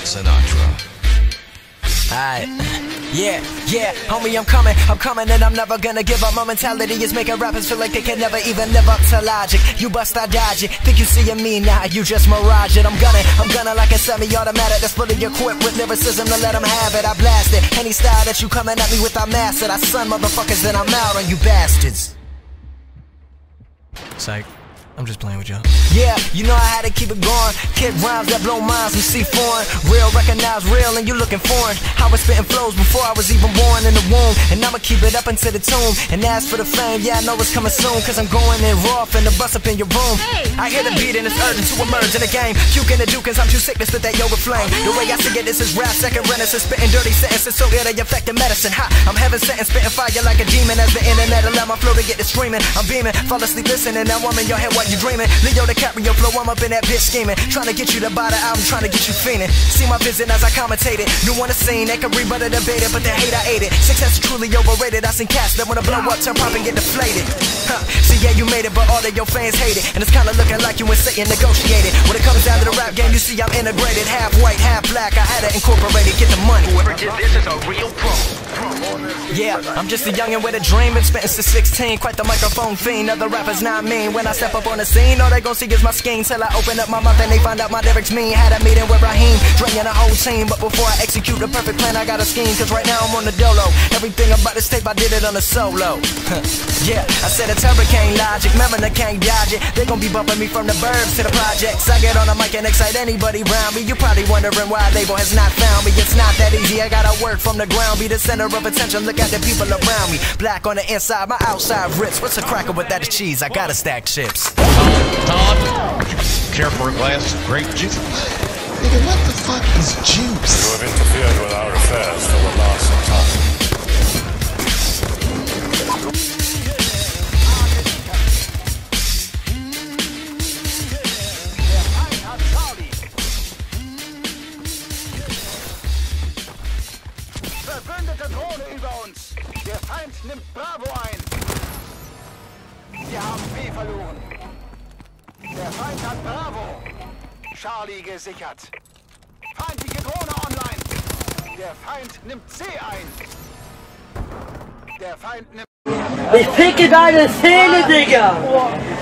Sinatra. Alright, yeah, homie, I'm coming and I'm never gonna give up. My mentality is making rappers feel like they can never even live up to logic. You bust, I dodge it, think you seeing me now, you just mirage it. I'm gunning like a semi-automatic that's fully equipped with lyricism to let them have it. I blast it, any style that you coming at me with, I master. I son motherfuckers, then I'm out on you bastards. Psych. I'm just playing with y'all. Yeah, you know I had to keep it going. Kick rhymes that blow minds and see foreign. Real, recognize real, and you looking foreign. How I spitting flows before I was even born in the womb. And I'ma keep it up into the tomb. And as for the fame, yeah, I know it's coming soon. Cause I'm going in raw, finna bust up in your room. I hear the beat and it's urgent to emerge in the game. Puking the juke cause I'm too sick to spit that yoga flame. The way I see it, this is rap, second renaissance. Spitting dirty sentences so ill they affecting medicine. Ha, I'm heaven sent and spitting fire like a demon. As the internet allow my flow to get to screaming. I'm beaming, fall asleep listening. Now I'm in your head while you dreaming. Leo DiCaprio flow, I'm up in that bitch scheming. Trying to get you to buy the album, trying to get you fiending. See my vision as I commentate it. New on the scene, they can rebut or debate it, but they hate I ate it. Success is truly overrated. I seen cats that wanna blow up, turn pop and get deflated. See, yeah, you made it, but all of your fans hate it. And it's kinda looking like you and Satan negotiated. When it comes down to the rap game, you see I'm integrated. Half white, half black, I had to incorporate it. Get the money. Whoever did this is a real pro. Yeah, I'm just a youngin' with a dream. Been spittin' since 16, quite the microphone fiend. Other rappers not mean. When I step up on the scene, all they gon' see is my scheme. Till I open up my mouth and they find out my lyrics mean. Had a meeting with Raheem, draining the whole team. But before I execute the perfect plan, I got a scheme. Cause right now I'm on the dolo. Everything about this tape, I did it on a solo. Yeah, I said it's hurricane logic, Mariner can't dodge it. They gon' be bumping me from the burbs to the projects. I get on the mic and excite anybody around me. You probably wondering why a label has not found me. It's not that easy, I gotta work from the ground. Be the center of attention, look at the people around me. Black on the inside, my outside rips. What's a cracker with that cheese? I gotta stack chips. Todd, care for a glass of grape juice? Nigga, what the fuck is juice? You have interfered with our affairs for the last time. Verbündete Drohne über uns. Der Feind nimmt Bravo ein. Wir haben B verloren. Der Feind hat Bravo. Charlie gesichert. Feindliche Drohne online. Der Feind nimmt C ein. Der Feind nimmt... Ich picke deine Zähne, Digga!